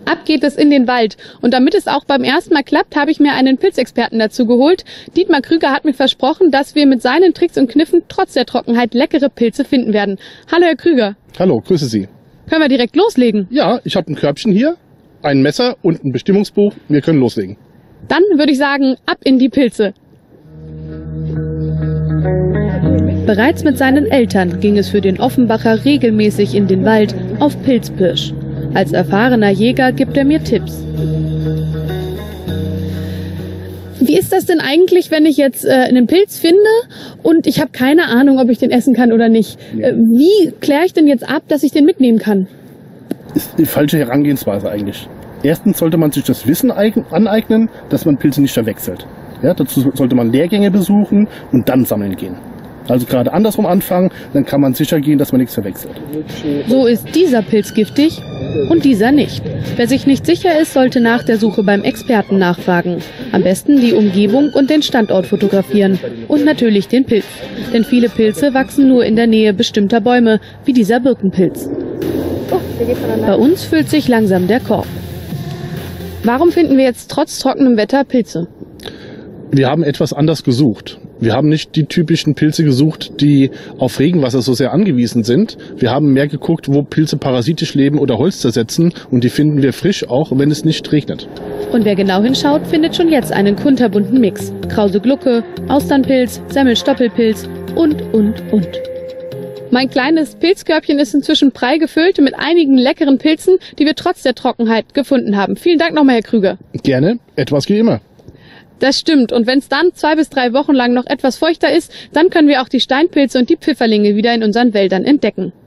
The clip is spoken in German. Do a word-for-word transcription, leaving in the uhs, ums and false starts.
Ab geht es in den Wald. Und damit es auch beim ersten Mal klappt, habe ich mir einen Pilzexperten dazu geholt. Dietmar Krüger hat mir versprochen, dass wir mit seinen Tricks und Kniffen trotz der Trockenheit leckere Pilze finden werden. Hallo Herr Krüger. Hallo, grüße Sie. Können wir direkt loslegen? Ja, ich habe ein Körbchen hier, ein Messer und ein Bestimmungsbuch. Wir können loslegen. Dann würde ich sagen, ab in die Pilze. Bereits mit seinen Eltern ging es für den Offenbacher regelmäßig in den Wald auf Pilzpirsch. Als erfahrener Jäger gibt er mir Tipps. Wie ist das denn eigentlich, wenn ich jetzt äh, einen Pilz finde und ich habe keine Ahnung, ob ich den essen kann oder nicht? Ja. Äh, wie kläre ich denn jetzt ab, dass ich den mitnehmen kann? Ist die falsche Herangehensweise eigentlich. Erstens sollte man sich das Wissen aneignen, dass man Pilze nicht verwechselt. Ja, dazu sollte man Lehrgänge besuchen und dann sammeln gehen. Also gerade andersrum anfangen, dann kann man sicher gehen, dass man nichts verwechselt. So ist dieser Pilz giftig und dieser nicht. Wer sich nicht sicher ist, sollte nach der Suche beim Experten nachfragen. Am besten die Umgebung und den Standort fotografieren. Und natürlich den Pilz. Denn viele Pilze wachsen nur in der Nähe bestimmter Bäume, wie dieser Birkenpilz. Bei uns füllt sich langsam der Korb. Warum finden wir jetzt trotz trockenem Wetter Pilze? Wir haben etwas anders gesucht. Wir haben nicht die typischen Pilze gesucht, die auf Regenwasser so sehr angewiesen sind. Wir haben mehr geguckt, wo Pilze parasitisch leben oder Holz zersetzen. Und die finden wir frisch, auch wenn es nicht regnet. Und wer genau hinschaut, findet schon jetzt einen kunterbunten Mix. Krause Glucke, Austernpilz, Semmelstoppelpilz und, und, und. Mein kleines Pilzkörbchen ist inzwischen prall gefüllt mit einigen leckeren Pilzen, die wir trotz der Trockenheit gefunden haben. Vielen Dank nochmal, Herr Krüger. Gerne, etwas wie immer. Das stimmt. Und wenn es dann zwei bis drei Wochen lang noch etwas feuchter ist, dann können wir auch die Steinpilze und die Pfifferlinge wieder in unseren Wäldern entdecken.